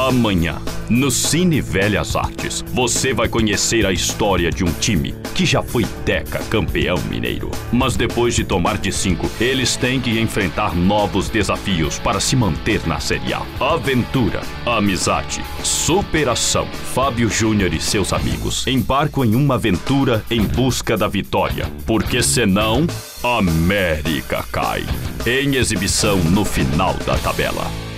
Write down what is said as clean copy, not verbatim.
Amanhã, no Cine Velhas Artes, você vai conhecer a história de um time que já foi campeão mineiro. Mas depois de tomar de 5, eles têm que enfrentar novos desafios para se manter na Série A. Aventura, amizade, superação. Fábio Júnior e seus amigos embarcam em uma aventura em busca da vitória, porque senão, América cai. Em exibição no final da tabela.